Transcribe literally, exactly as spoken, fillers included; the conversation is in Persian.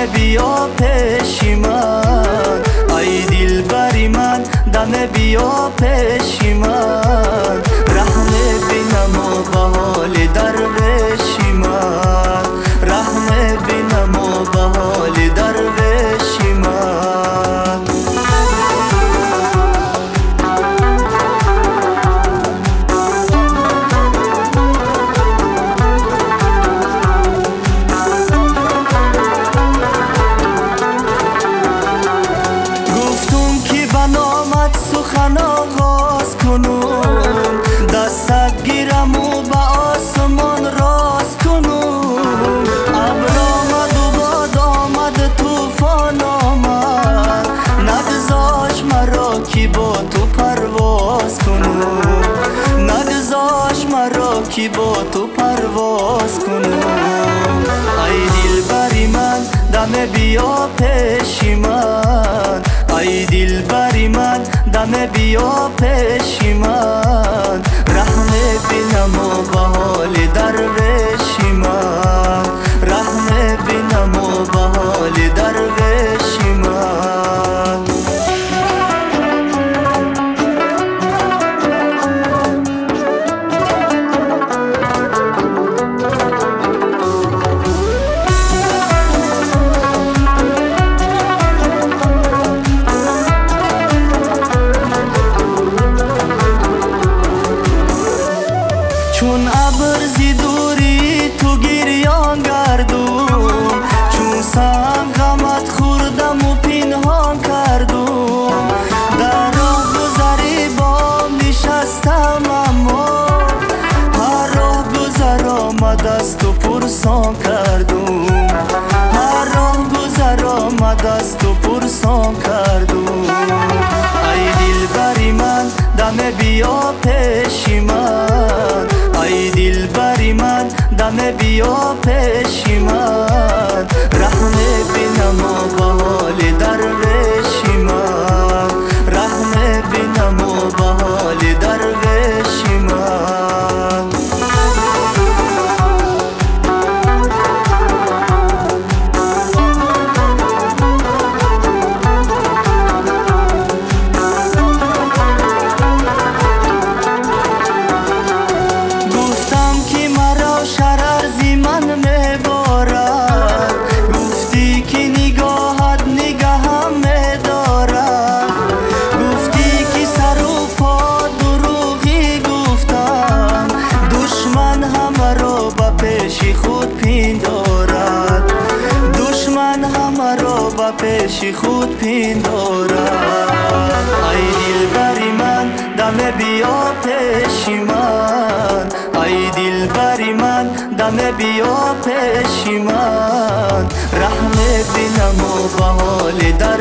دم بیا پیشی من، ای دل بری من دم بیا پیشی من، رحم بینم و به حال درویشی من، رحم بینم و به حال درویشی من. سخن آغاز کنم، دستت گیرم و به آسمان راز کنم، ابر آمد و باد آمد طوفان آمد، نگذاش مرا کی با تو پرواز کنم، نگذاش مرا کی با تو پرواز کنم، ای دل بری من دم بیا پیشی من، ای دل بری من دم بیا پیشی من، رحم بینم و به حال درویشی من، رحم بینم و به حال درویشی من. چون ابر زی دوری تو گریان گردم، چون سنگ غمت خوردم و پنهان کردم، در راه گذری بام نشستم اما هر راه گذر آمد از تو پرسان کردم، هر راه گذر آمد از تو پرسان کردم، ای دل بری من دم بیا پیشی من، ای دل بری من دم بیا پیشی من، رحم بینم و به حال درویشی من، رحم بینم و به حال درویشی من. خود پیندارد دشمن همه را به پیش خود پیندارد، ای دل بری من دم بیا پیشی من، ای دل بری من دم بیا پیشی من، رحم بینم و به حال